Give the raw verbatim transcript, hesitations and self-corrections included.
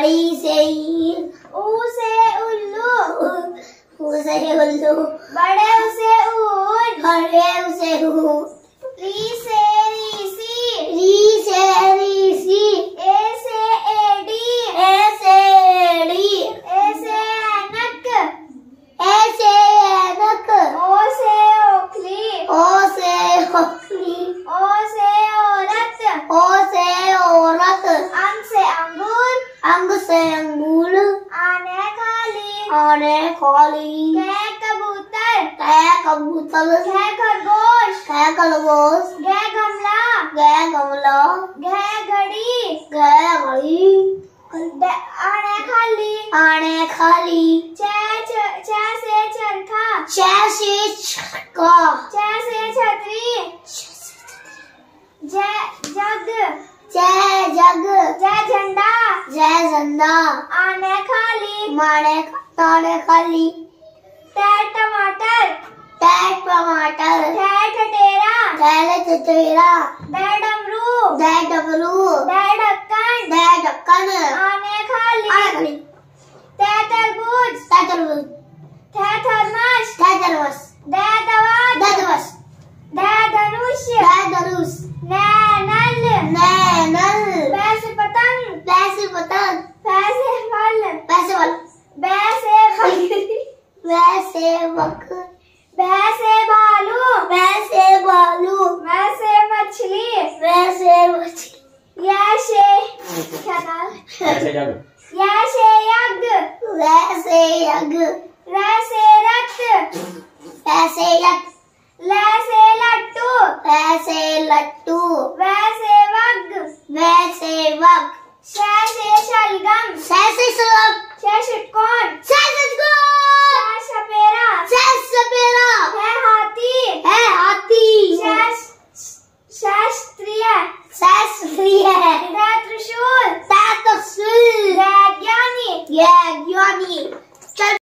अड़ी से ईर, ऊ से उल्लू, ऊ से उल्लू, बड़े उसे ऊंट, बड़े उसे ऊंट, री से रीसी, री से रीसी, ए से एडी, ए से एड़ी, ए से ऐनक, ए से ऐनक, ओ से ओखली, ओ से ओखली, ओ से औरत, ओ से औरत, अंग से अंगूर, अंग से अंगूर, आने खाली, आने खाली, कै कबूतर, कै कबूतर, कै खरगोश, कै खरगोश, गै गमला, कै गमला, घै घड़ी, कै घड़ी, ड- आने खाली, आने खाली, च च- च से चरखा, च से छक्का, च से छतरी, ज जग, जय जग, ज झंडा, जय झंडा, आने खाली, माने ताने खाली, ट टमाटर, टैट टमाटर, ठ ठठेरा, थैले चचेरा, ड डमरू, दै डबरू, ड ढक्कन, दै ढक्कन, आने खाली, आने खाली, त तरबूज, दै तरबूज, थ थर्मस, दै थर्मस, द दवात, दै दिवस, ध धनुष, दै धनुष, न नल, नै नल, प से पतंग, पैसे पतंग, फ से फल, पैसे वाल, ब से बकरी, वैसे वक, भ से भालू, वैसे बालू, म से मछली, वैसे मछली, य से क्या नाम, ऐसे जग, य से यज्ञ, वैसे यज्ञ, र से रक्त, वैसे यक, ल से लट्टू, वैसे लट्टू, व से वग, वैसे वक, श से शलगम, सैसे सलग, श षटकोण, सैसे गो, श सपेरा, सैसे सपेरा, ह हाथी, है हाथी, श शास्त्रीय, शास्त्रीय, ध त्रिशूल, ता त्रिशूल, ग ज्ञानी, ये ज्ञानी।